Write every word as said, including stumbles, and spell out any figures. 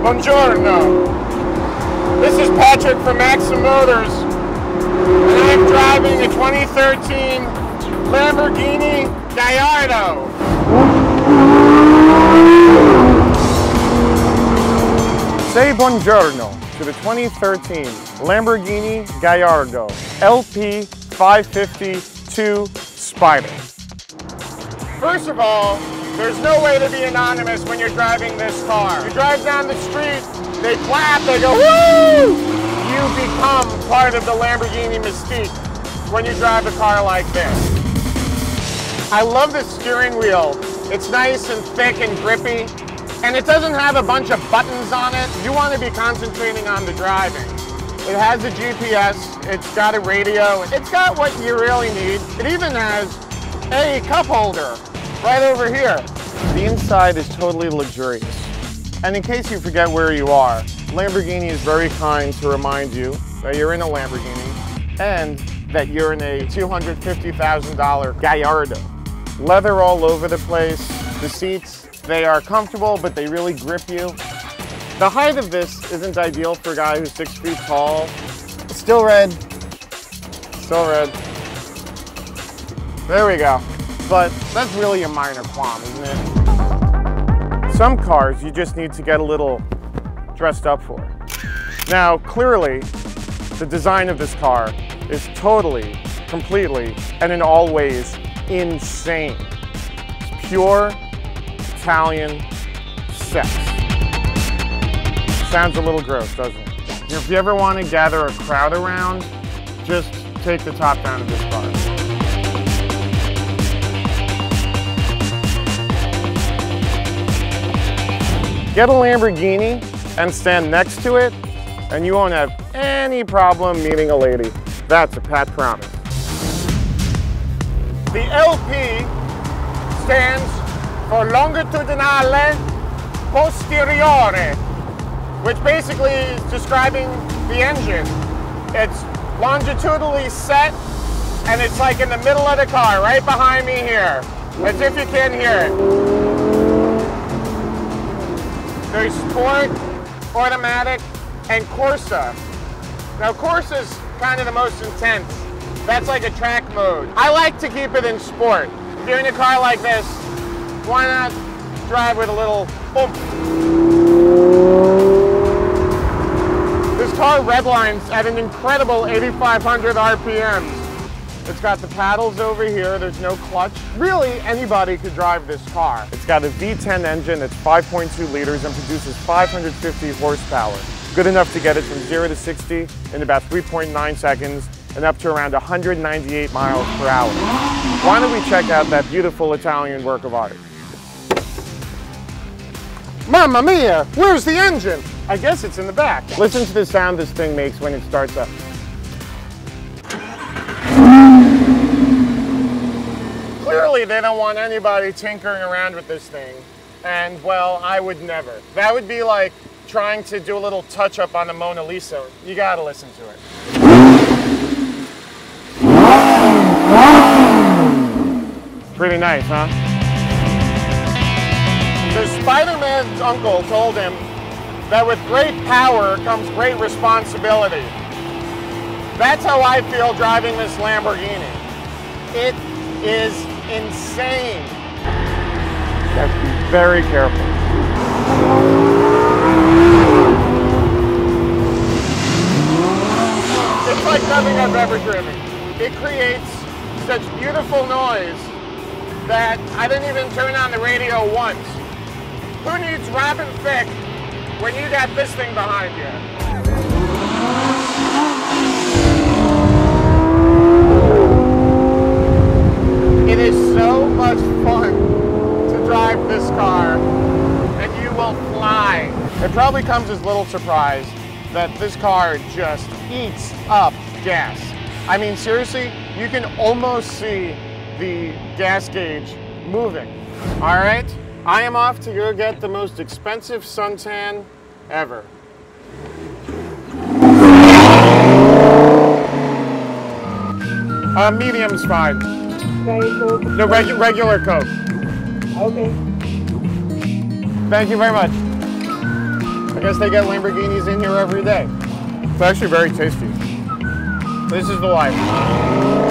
Buongiorno. This is Patrick from Maxim Motors, and I'm driving a twenty thirteen Lamborghini Gallardo. Say buongiorno to the twenty thirteen Lamborghini Gallardo L P five fifty-two Spider. First of all, there's no way to be anonymous when you're driving this car. You drive down the street, they clap, they go, woo! You become part of the Lamborghini mystique when you drive a car like this. I love the steering wheel. It's nice and thick and grippy, and it doesn't have a bunch of buttons on it. You want to be concentrating on the driving. It has a G P S, it's got a radio, it's got what you really need. It even has a cup holder right over here. The inside is totally luxurious. And in case you forget where you are, Lamborghini is very kind to remind you that you're in a Lamborghini and that you're in a two hundred fifty thousand dollar Gallardo. Leather all over the place. The seats, they are comfortable, but they really grip you. The height of this isn't ideal for a guy who's six feet tall. Still red. Still red. There we go. But that's really a minor qualm, isn't it? Some cars you just need to get a little dressed up for. Now, clearly, the design of this car is totally, completely, and in all ways, insane. It's pure Italian sex. Sounds a little gross, doesn't it? If you ever want to gather a crowd around, just take the top down of this car. Get a Lamborghini and stand next to it, and you won't have any problem meeting a lady. That's a pat promise. The L P stands for Longitudinale Posteriore, which basically is describing the engine. It's longitudinally set, and it's like in the middle of the car, right behind me here, as if you can't hear it. There's Sport, Automatic, and Corsa. Now Corsa is kind of the most intense. That's like a track mode. I like to keep it in Sport. If you're in a car like this, why not drive with a little oomph? This car redlines at an incredible eighty-five hundred R P Ms. It's got the paddles over here, there's no clutch. Really, anybody could drive this car. It's got a V ten engine that's five point two liters and produces five hundred fifty horsepower. Good enough to get it from zero to sixty in about three point nine seconds and up to around one hundred ninety-eight miles per hour. Why don't we check out that beautiful Italian work of art? Mamma mia, where's the engine? I guess it's in the back. Listen to the sound this thing makes when it starts up. Clearly, they don't want anybody tinkering around with this thing. And, well, I would never. That would be like trying to do a little touch-up on the Mona Lisa. You gotta listen to it. Pretty nice, huh? So Spider-Man's uncle told him that with great power comes great responsibility. That's how I feel driving this Lamborghini. It is insane. You have to be very careful. It's like nothing I've ever driven. It creates such beautiful noise that I didn't even turn on the radio once. Who needs Robin Thicke when you got this thing behind you? It is so much fun to drive this car, and you will fly. It probably comes as little surprise that this car just eats up gas. I mean, seriously, you can almost see the gas gauge moving. All right, I am off to go get the most expensive suntan ever. Uh, medium's fine. Coke? No, regu regular Coke. Okay. Thank you very much. I guess they get Lamborghinis in here every day. It's actually very tasty. This is the life.